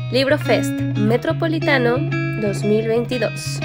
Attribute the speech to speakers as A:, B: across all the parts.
A: LibroFest Metropolitano 2022.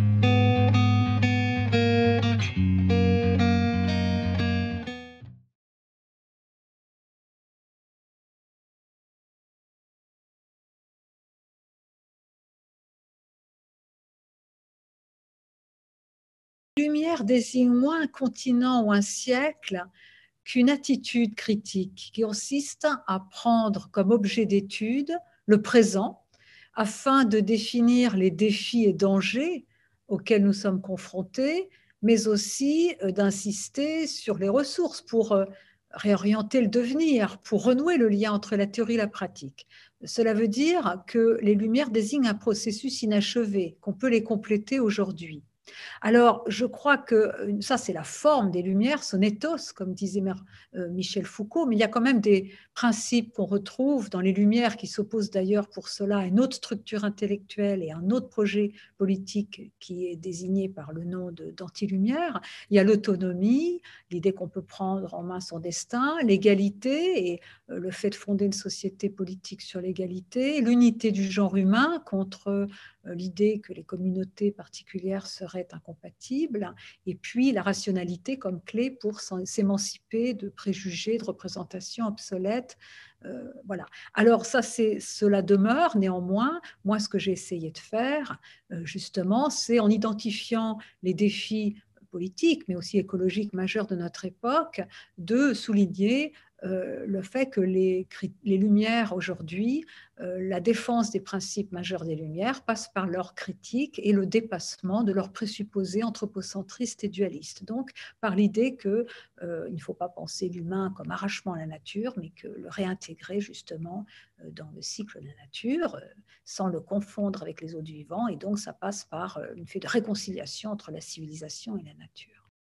B: Lumière désigne moins un continent ou un siècle qu'une attitude critique qui consiste à prendre comme objet d'étude le présent afin de définir les défis et dangers auxquels nous sommes confrontés, mais aussi d'insister sur les ressources pour réorienter le devenir, pour renouer le lien entre la théorie et la pratique. Cela veut dire que les Lumières désignent un processus inachevé, qu'on peut les compléter aujourd'hui. Alors, je crois que ça, c'est la forme des Lumières, son ethos, comme disait Michel Foucault, mais il y a quand même des principes qu'on retrouve dans les Lumières qui s'opposent d'ailleurs pour cela à une autre structure intellectuelle et à un autre projet politique qui est désigné par le nom d'anti-lumière. Il y a l'autonomie, l'idée qu'on peut prendre en main son destin, l'égalité et le fait de fonder une société politique sur l'égalité, l'unité du genre humain contre l'idée que les communautés particulières seraient incompatibles, et puis la rationalité comme clé pour s'émanciper de préjugés, de représentations obsolètes. Voilà. Alors ça, cela demeure. Néanmoins, moi, ce que j'ai essayé de faire, justement, c'est en identifiant les défis politiques, mais aussi écologiques majeurs de notre époque, de souligner le fait que les Lumières aujourd'hui, la défense des principes majeurs des Lumières passe par leur critique et le dépassement de leurs présupposés anthropocentristes et dualistes. Donc, par l'idée qu'il ne faut pas penser l'humain comme arrachement à la nature, mais que le réintégrer justement dans le cycle de la nature, sans le confondre avec les autres vivants. Et donc, ça passe par une fait de réconciliation entre la civilisation et la nature.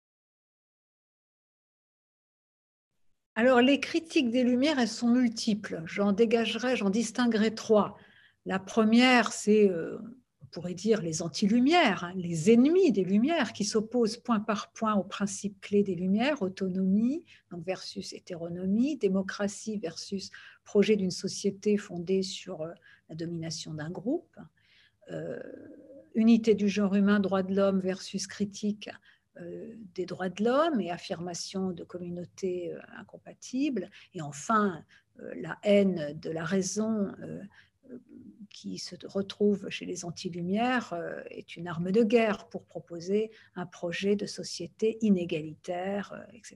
B: Alors, les critiques des Lumières, elles sont multiples. J'en distinguerai trois. La première, c'est, on pourrait dire, les anti-Lumières, hein, les ennemis des Lumières, qui s'opposent point par point aux principes clés des Lumières, autonomie donc versus hétéronomie, démocratie versus projet d'une société fondée sur la domination d'un groupe, unité du genre humain, droits de l'homme versus critique des droits de l'homme et affirmation de communautés incompatibles, et enfin la haine de la raison qui se retrouve chez les anti-lumières est une arme de guerre pour proposer un projet de société inégalitaire, etc.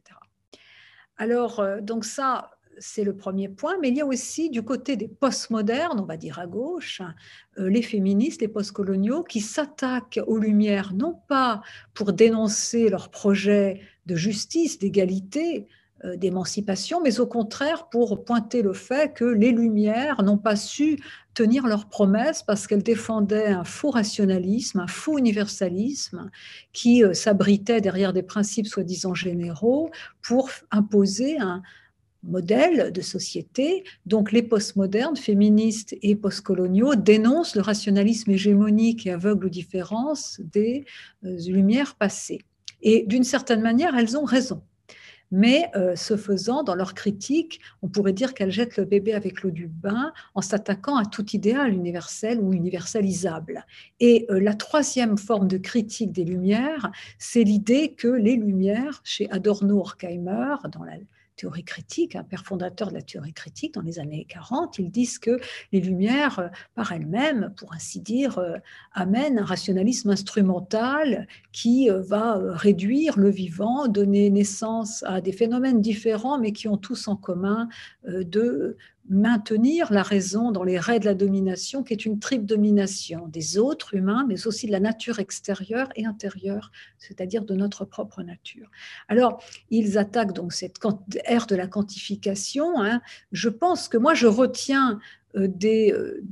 B: Alors, donc ça, c'est le premier point, mais il y a aussi du côté des postmodernes, on va dire à gauche, les féministes, les postcoloniaux, qui s'attaquent aux Lumières, non pas pour dénoncer leurs projets de justice, d'égalité, d'émancipation, mais au contraire pour pointer le fait que les Lumières n'ont pas su tenir leurs promesses parce qu'elles défendaient un faux rationalisme, un faux universalisme qui s'abritait derrière des principes soi-disant généraux pour imposer un modèle de société. Donc les postmodernes, féministes et postcoloniaux dénoncent le rationalisme hégémonique et aveugle aux différences des Lumières passées. Et d'une certaine manière, elles ont raison. Mais ce faisant, dans leur critique, on pourrait dire qu'elles jettent le bébé avec l'eau du bain en s'attaquant à tout idéal universel ou universalisable. Et la troisième forme de critique des Lumières, c'est l'idée que les Lumières, chez Adorno, Horkheimer, dans la théorie critique, un père fondateur de la théorie critique dans les années 40, ils disent que les Lumières, par elles-mêmes, pour ainsi dire, amènent un rationalisme instrumental qui va réduire le vivant, donner naissance à des phénomènes différents, mais qui ont tous en commun de maintenir la raison dans les raies de la domination, qui est une triple domination des autres humains, mais aussi de la nature extérieure et intérieure, c'est-à-dire de notre propre nature. Alors, ils attaquent donc cette ère de la quantification. Hein. Je pense que moi, je retiens des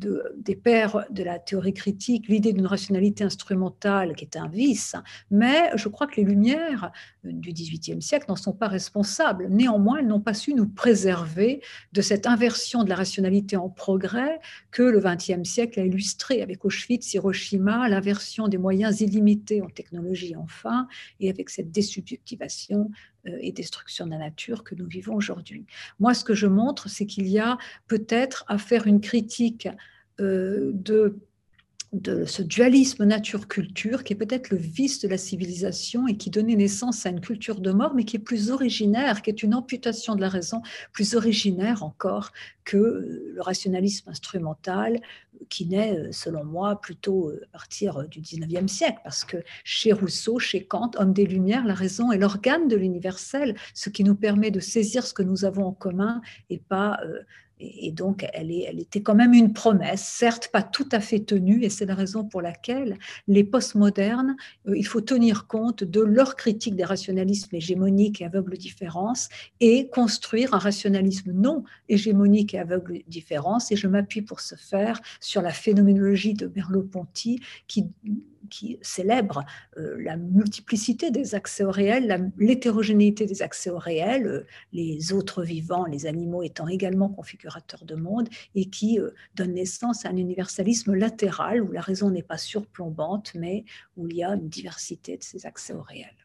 B: pères de la théorie critique, l'idée d'une rationalité instrumentale qui est un vice, mais je crois que les Lumières du XVIIIe siècle n'en sont pas responsables. Néanmoins, elles n'ont pas su nous préserver de cette inversion de la rationalité en progrès que le XXe siècle a illustré avec Auschwitz, Hiroshima, l'inversion des moyens illimités en technologie enfin, et avec cette désubjectivation et destruction de la nature que nous vivons aujourd'hui. Moi, ce que je montre, c'est qu'il y a peut-être à faire une critique de ce dualisme nature-culture qui est peut-être le vice de la civilisation et qui donnait naissance à une culture de mort, mais qui est plus originaire, qui est une amputation de la raison, plus originaire encore que le rationalisme instrumental, qui naît, selon moi, plutôt à partir du 19e siècle, parce que chez Rousseau, chez Kant, homme des Lumières, la raison est l'organe de l'universel, ce qui nous permet de saisir ce que nous avons en commun et pas... Et donc, elle était quand même une promesse, certes pas tout à fait tenue, et c'est la raison pour laquelle les postmodernes, il faut tenir compte de leur critique des rationalismes hégémoniques et aveugles différences et construire un rationalisme non hégémonique et aveugle différence. Et je m'appuie pour ce faire sur la phénoménologie de Merleau-Ponty qui célèbre la multiplicité des accès au réel, l'hétérogénéité des accès au réel, les autres vivants, les animaux étant également configurateurs de monde, et qui donne naissance à un universalisme latéral où la raison n'est pas surplombante, mais où il y a une diversité de ces accès au réel.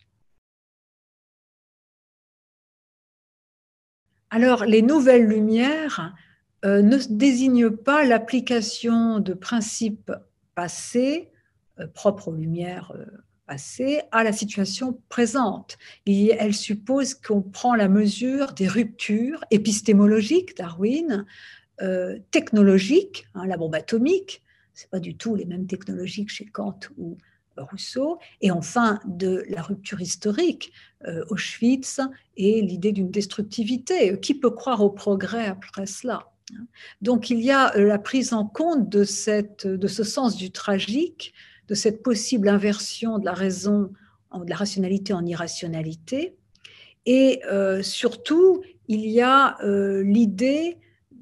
B: Alors, les nouvelles lumières ne désignent pas l'application de principes passés propre aux lumières passées à la situation présente. Et elle suppose qu'on prend la mesure des ruptures épistémologiques, Darwin, technologiques, la bombe atomique, ce n'est pas du tout les mêmes technologies que chez Kant ou Rousseau, et enfin de la rupture historique, Auschwitz et l'idée d'une destructivité. Qui peut croire au progrès après cela ? Donc il y a la prise en compte de ce sens du tragique, de cette possible inversion de la raison, de la rationalité en irrationalité. Et surtout, il y a l'idée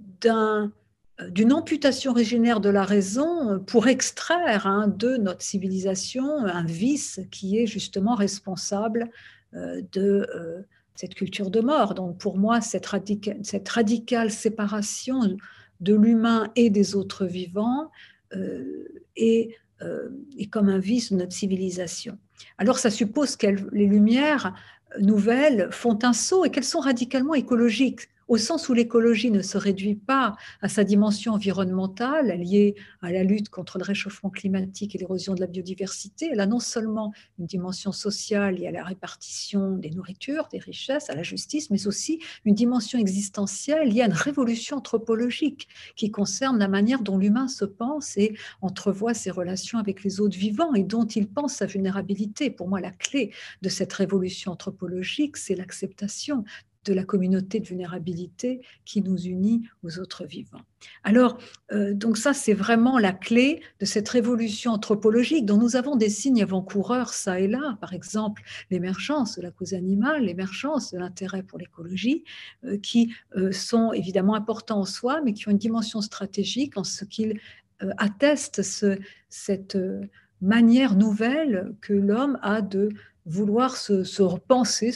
B: d'une amputation originaire de la raison pour extraire de notre civilisation un vice qui est justement responsable de cette culture de mort. Donc pour moi, cette radicale séparation de l'humain et des autres vivants est comme un vice de notre civilisation. Alors ça suppose que les lumières nouvelles font un saut et qu'elles sont radicalement écologiques, au sens où l'écologie ne se réduit pas à sa dimension environnementale liée à la lutte contre le réchauffement climatique et l'érosion de la biodiversité. Elle a non seulement une dimension sociale liée à la répartition des nourritures, des richesses, à la justice, mais aussi une dimension existentielle liée à une révolution anthropologique qui concerne la manière dont l'humain se pense et entrevoit ses relations avec les autres vivants et dont il pense sa vulnérabilité. Pour moi, la clé de cette révolution anthropologique, c'est l'acceptation de la communauté de vulnérabilité qui nous unit aux autres vivants. Alors, donc ça, c'est vraiment la clé de cette révolution anthropologique dont nous avons des signes avant-coureurs ça et là, par exemple l'émergence de la cause animale, l'émergence de l'intérêt pour l'écologie, qui sont évidemment importants en soi, mais qui ont une dimension stratégique en ce qu'ils attestent cette manière nouvelle que l'homme a de vouloir se repenser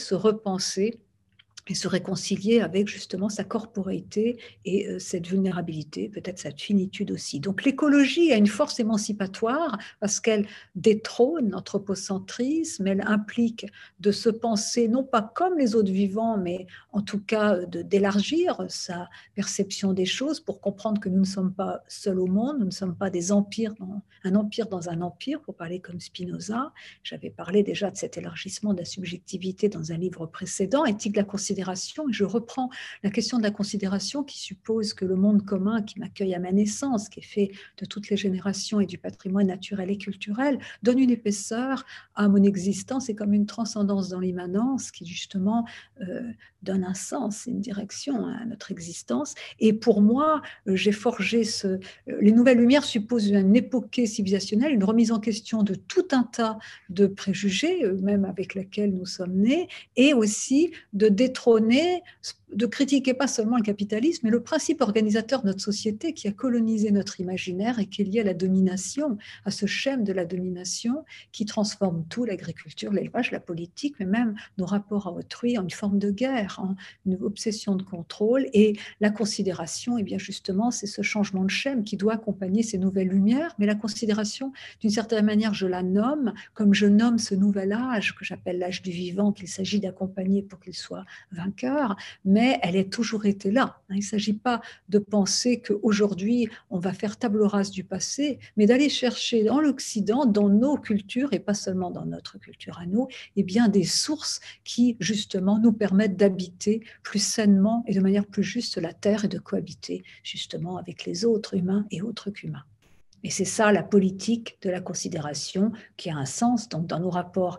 B: et se réconcilier avec justement sa corporéité et cette vulnérabilité, peut-être cette finitude aussi. Donc l'écologie a une force émancipatoire parce qu'elle détrône l'anthropocentrisme, elle implique de se penser non pas comme les autres vivants, mais en tout cas d'élargir sa perception des choses pour comprendre que nous ne sommes pas seuls au monde, nous ne sommes pas des empires, un empire dans un empire, pour parler comme Spinoza. J'avais parlé déjà de cet élargissement de la subjectivité dans un livre précédent, Éthique de la considération, et je reprends la question de la considération qui suppose que le monde commun qui m'accueille à ma naissance, qui est fait de toutes les générations et du patrimoine naturel et culturel, donne une épaisseur à mon existence et comme une transcendance dans l'immanence qui justement donne un sens et une direction à notre existence. Et pour moi, j'ai forgé les nouvelles lumières supposent une époque civilisationnelle, une remise en question de tout un tas de préjugés, même avec lesquels nous sommes nés, et aussi de détrôner, de critiquer pas seulement le capitalisme, mais le principe organisateur de notre société qui a colonisé notre imaginaire et qui est lié à la domination, à ce schème de la domination qui transforme tout, l'agriculture, l'élevage, la politique, mais même nos rapports à autrui en une forme de guerre, en une obsession de contrôle. Et la considération, eh bien justement, c'est ce changement de schème qui doit accompagner ces nouvelles lumières, mais la considération, d'une certaine manière, je la nomme, comme je nomme ce nouvel âge que j'appelle l'âge du vivant, qu'il s'agit d'accompagner pour qu'il soit vainqueur, mais mais elle a toujours été là. Il ne s'agit pas de penser qu'aujourd'hui, on va faire table rase du passé, mais d'aller chercher dans l'Occident, dans nos cultures, et pas seulement dans notre culture à nous, eh bien, des sources qui, justement, nous permettent d'habiter plus sainement et de manière plus juste la Terre et de cohabiter, justement, avec les autres humains et autres qu'humains. Et c'est ça la politique de la considération qui a un sens donc, dans nos rapports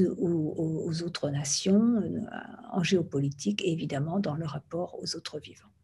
B: aux autres nations, en géopolitique et évidemment dans le rapport aux autres vivants.